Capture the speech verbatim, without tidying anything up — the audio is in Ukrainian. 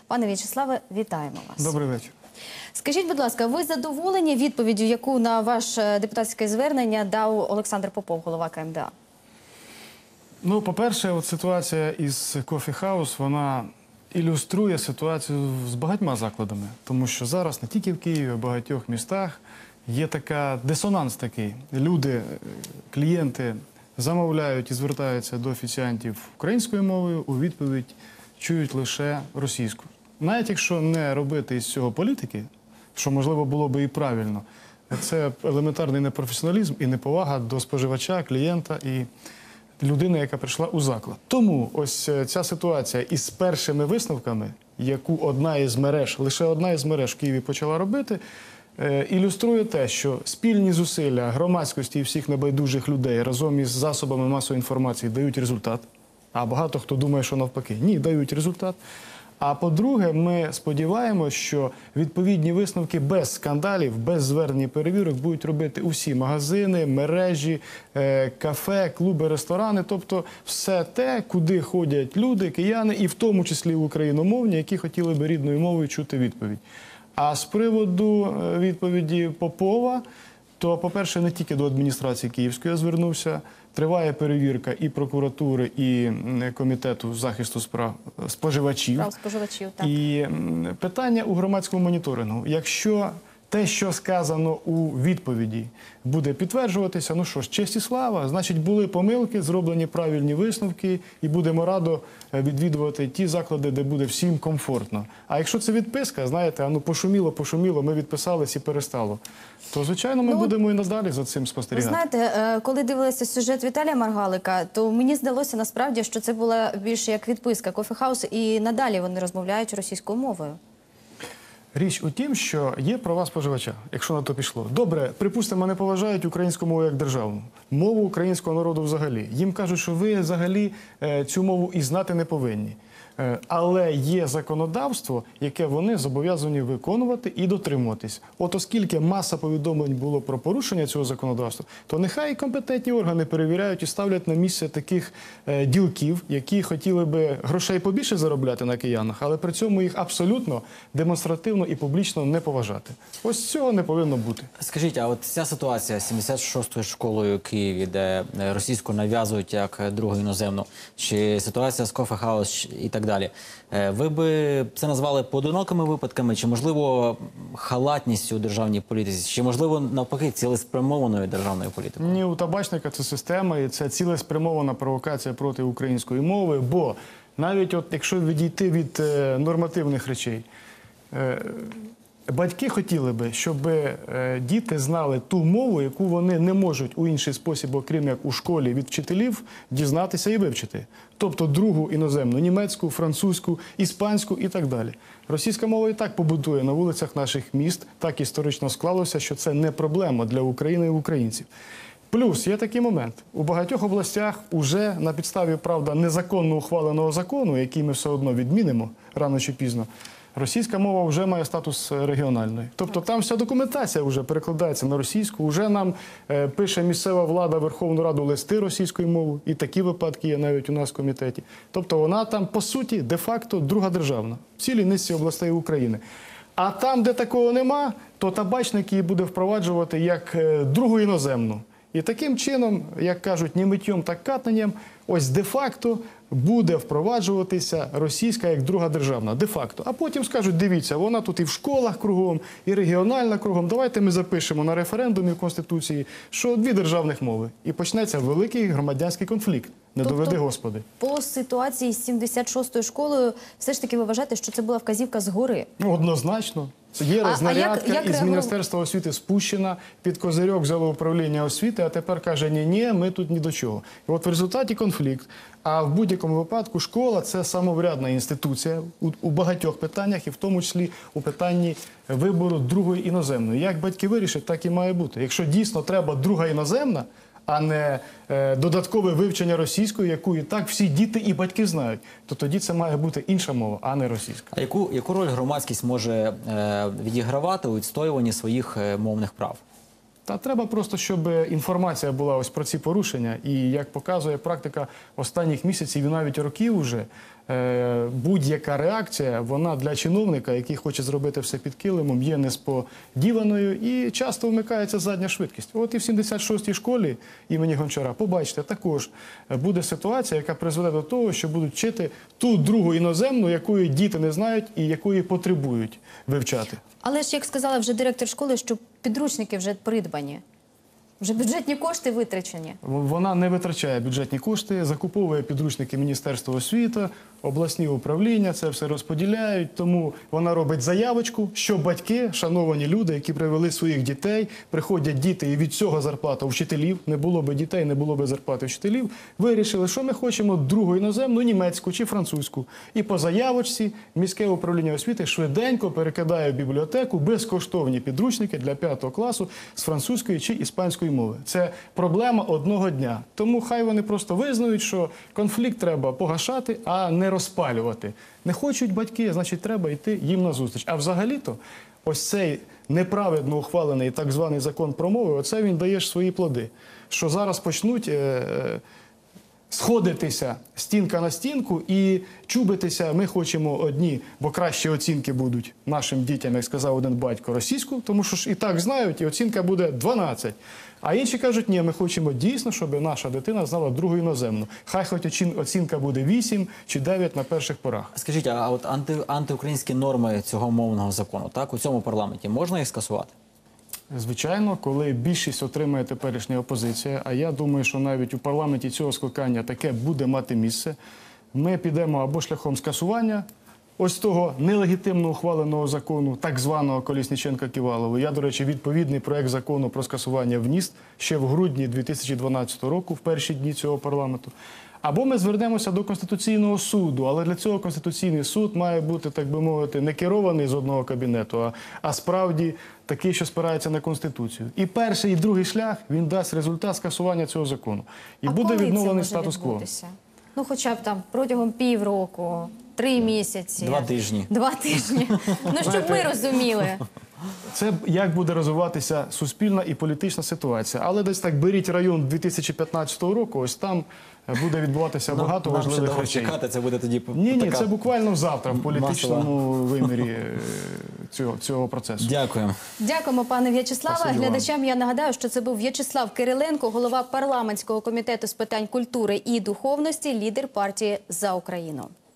Пане В'ячеславе, вітаємо вас. Добрий вечір. Скажіть, будь ласка, ви задоволені відповіддю, яку на ваше депутатське звернення дав Олександр Попов, голова Ка Ем Де А? Ну, по-перше, от ситуація із Coffee House, вона ілюструє ситуацію з багатьма закладами. Тому що зараз не тільки в Києві, а в багатьох містах є така дисонанс такий. Люди, клієнти замовляють і звертаються до офіціантів українською мовою, у відповідь чують лише російську. Навіть якщо не робити із цього політики, що, можливо, було би і правильно, це елементарний непрофесіоналізм і неповага до споживача, клієнта і людини, яка прийшла у заклад. Тому ось ця ситуація із першими висновками, яку одна із мереж, лише одна із мереж в Києві почала робити, ілюструє те, що спільні зусилля громадськості і всіх небайдужих людей разом із засобами масової інформації дають результат. А багато хто думає, що навпаки. Ні, дають результат. А по-друге, ми сподіваємося, що відповідні висновки без скандалів, без звернень і перевірок будуть робити усі магазини, мережі, кафе, клуби, ресторани. Тобто все те, куди ходять люди, кияни, і в тому числі україномовні, які хотіли би рідною мовою чути відповідь. А з приводу відповіді Попова, то, по-перше, не тільки до адміністрації Київської я звернувся. Триває перевірка і прокуратури, і Комітету захисту справ споживачів. Прав споживачів, так. І питання у громадському моніторингу. Якщо те, що сказано у відповіді, буде підтверджуватися, ну що ж, честь і слава, значить були помилки, зроблені правильні висновки, і будемо радо відвідувати ті заклади, де буде всім комфортно. А якщо це відписка, знаєте, а ну пошуміло, пошуміло, ми відписались і перестало, то, звичайно, ми ну, будемо і надалі за цим спостерігати. Ви знаєте, коли дивилися сюжет Віталія Маргалика, то мені здалося насправді, що це була більше як відписка Coffee House, і надалі вони розмовляють російською мовою. Річ у тім, що є права споживача, якщо на то пішло. Добре, припустимо, не поважають українську мову як державну, мову українського народу взагалі. Їм кажуть, що ви взагалі цю мову і знати не повинні. Але є законодавство, яке вони зобов'язані виконувати і дотримуватись. От оскільки маса повідомлень було про порушення цього законодавства, то нехай компетентні органи перевіряють і ставлять на місце таких е, ділків, які хотіли би грошей побільше заробляти на киянах, але при цьому їх абсолютно демонстративно і публічно не поважати. Ось цього не повинно бути. Скажіть, а от ця ситуація з сімдесят шостою школою в Києві, де російську нав'язують як другу іноземну, чи ситуація з Coffee House і так далі, далі. Ви би це назвали поодинокими випадками, чи, можливо, халатністю у державній політиці, чи, можливо, навпаки, цілеспрямованою державною політикою? Ні, у табачника це система, і це цілеспрямована провокація проти української мови, бо навіть от якщо відійти від е, нормативних речей, е, батьки хотіли би, щоб е, діти знали ту мову, яку вони не можуть у інший спосіб, окрім як у школі від вчителів, дізнатися і вивчити. Тобто другу іноземну, німецьку, французьку, іспанську і так далі. Російська мова і так побутує на вулицях наших міст, так історично склалося, що це не проблема для України і українців. Плюс є такий момент. У багатьох областях уже на підставі, правда, незаконно ухваленого закону, який ми все одно відмінимо рано чи пізно, російська мова вже має статус регіональної. Тобто там вся документація вже перекладається на російську, вже нам е, пише місцева влада Верховну Раду листи російською мовою, і такі випадки є навіть у нас в комітеті. Тобто вона там, по суті, де-факто друга державна, в цілій низці областей України. А там, де такого нема, то табачник її буде впроваджувати як е, другу іноземну. І таким чином, як кажуть, ні миттєм, так катанням, ось де-факто буде впроваджуватися російська як друга державна, де-факто. А потім скажуть, дивіться, вона тут і в школах кругом, і регіональна кругом. Давайте ми запишемо на референдумі в Конституції, що дві державних мови. І почнеться великий громадянський конфлікт. Не тобто, доведи, Господи. По ситуації з сімдесят шостою школою все ж таки ви вважаєте, що це була вказівка згори? Ну, однозначно. Є а, рознарядка а як, як із Міністерства освіти спущена, під козирьок взяло управління освіти, а тепер каже, ні-ні, ми тут ні до чого. І от в результаті конфлікт. А в будь-якому випадку школа – це самоврядна інституція у, у багатьох питаннях, і в тому числі у питанні вибору другої іноземної. Як батьки вирішать, так і має бути. Якщо дійсно треба друга іноземна, а не е, додаткове вивчення російської, яку і так всі діти і батьки знають, то тоді це має бути інша мова, а не російська. А яку, яку роль громадськість може е, відігравати у відстоюванні своїх е, мовних прав? Та треба просто, щоб інформація була ось про ці порушення. І як показує практика останніх місяців і навіть років уже, е, будь-яка реакція, вона для чиновника, який хоче зробити все під килимом, є несподіваною і часто вмикається задня швидкість. От і в сімдесят шостій школі імені Гончара, побачите, також буде ситуація, яка призведе до того, що будуть вчити ту другу іноземну, якої діти не знають і якої потребують вивчати. Але ж, як сказала вже директор школи, що підручники вже придбані, вже бюджетні кошти витрачені. Вона не витрачає бюджетні кошти, закуповує підручники Міністерства освіти, обласні управління, це все розподіляють. Тому вона робить заявочку, що батьки, шановані люди, які привели своїх дітей, приходять діти і від цього зарплата у вчителів, не було би дітей, не було би зарплати вчителів, вирішили, що ми хочемо другу іноземну, німецьку чи французьку. І по заявочці міське управління освіти швиденько перекидає в бібліотеку безкоштовні підручники для п'ятого класу з французької чи іспанської мови. Це проблема одного дня. Тому хай вони просто визнають, що конфлікт треба погашати, а не розпалювати. Не хочуть батьки, значить треба йти їм назустріч. А взагалі-то ось цей неправедно ухвалений так званий закон про мови, оце він дає ж свої плоди. Що зараз почнуть е, е, сходитися стінка на стінку і чубитися, ми хочемо одні, бо кращі оцінки будуть нашим дітям, як сказав один батько, російську, тому що ж і так знають, і оцінка буде дванадцять. А інші кажуть, ні, ми хочемо дійсно, щоб наша дитина знала другу іноземну. Хай хоч очин- оцінка буде вісім чи дев'ять на перших порах. Скажіть, а от анти, антиукраїнські норми цього мовного закону, так, у цьому парламенті можна їх скасувати? Звичайно, коли більшість отримає теперішня опозиція, а я думаю, що навіть у парламенті цього скликання таке буде мати місце, ми підемо або шляхом скасування ось того нелегітимно ухваленого закону, так званого Колісніченка-Ківалова. Я, до речі, відповідний проект закону про скасування вніс ще в грудні дві тисячі дванадцятого року, в перші дні цього парламенту. Або ми звернемося до Конституційного суду, але для цього Конституційний суд має бути, так би мовити, не керований з одного кабінету, а, а справді такий, що спирається на Конституцію. І перший, і другий шлях, він дасть результат скасування цього закону. І А буде коли це відновлений може статус-кво. відбутися? Ну, хоча б там протягом півроку, три місяці. Два тижні. Два тижні. Ну, щоб ми розуміли. Це як буде розвиватися суспільна і політична ситуація. Але десь так беріть район дві тисячі п'ятнадцятого року, ось там буде відбуватися багато Нам ще важливих довго речей. чекати, це буде тоді Ні, ні, така... це буквально завтра в політичному масова. вимірі е, цього, цього процесу. Дякуємо. Дякуємо, пане В'ячеславе. Спасибі вам. Глядачам я нагадаю, що це був В'ячеслав Кириленко, голова парламентського комітету з питань культури і духовності, лідер партії «За Україну».